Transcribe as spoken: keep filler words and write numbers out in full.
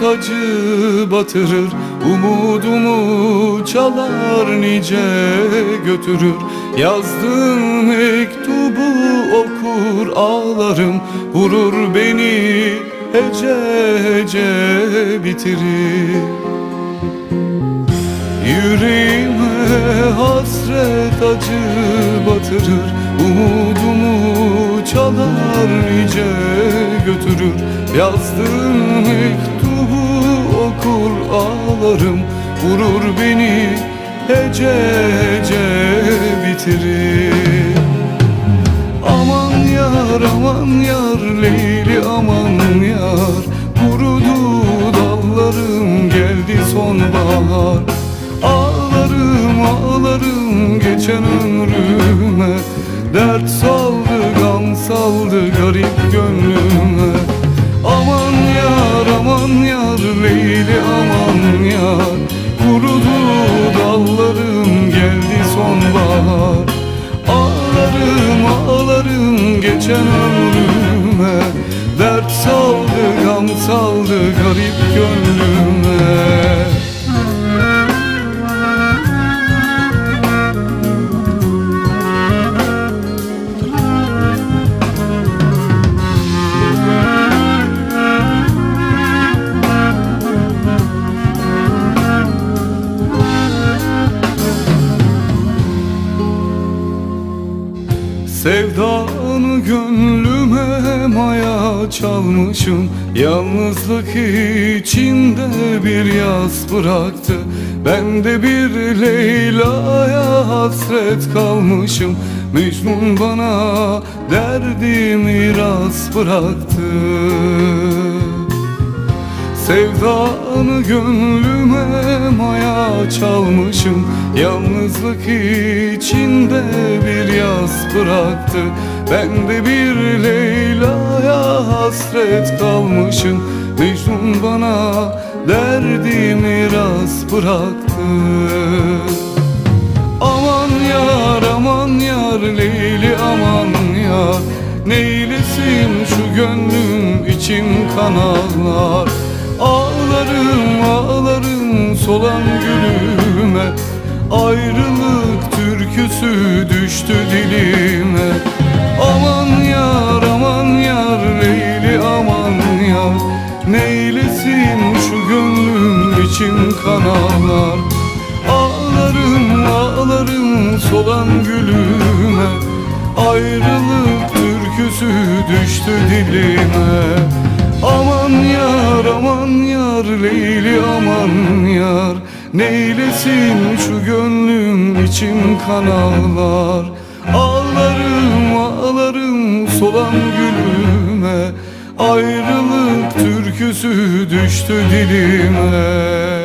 acı batırır, umudumu çalar nice götürür. Yazdığım mektubu okur ağlarım, vurur beni hece hece bitirir. Yüreğime hasret acı batırır, umudumu çalar nice götürür. Yazdığım mektubu okur ağlarım, vurur beni hece hece bitirir. Aman yar aman yar Leyli aman yar, kurudu dallarım geldi sonbahar. Ağlarım ağlarım geçen ömrüme, dert saldı gam saldı garip gönlüme. Aman yar aman yar Leyli aman yar, kurudu dallarım geldi sonbahar. Ağlarım ağlarım geçen ömrüme, dert saldı gam saldı garip gönlüme. Sevdanı gönlüme maya çalmışım, yalnızlık içinde bir yas bıraktı. Ben de bir Leyla'ya hasret kalmışım, Mecnun bana derdi miras bıraktı. Sevdanı gönlüme maya çalmışım, yalnızlık içinde bir yas bıraktı. Ben de bir Leyla'ya hasret kalmışım, Mecnun bana derdi miras bıraktı. Aman yar aman yar Leyli aman yar, neylesin şu gönlüm içim kan ağlar. Ağlarım ağlarım solan gülüme, ayrılık türküsü düştü dilime. Aman yar aman yar Leyli aman yar, neylesin şu gönlüm içim kan ağlar. Ağlarım ağlarım solan gülüme, ayrılık türküsü düştü dilime. Aman yar aman yar Leyli aman yar, neylesin şu gönlüm içim kan ağlar. Ağlarım ağlarım solan gülüme, ayrılık türküsü düştü dilime.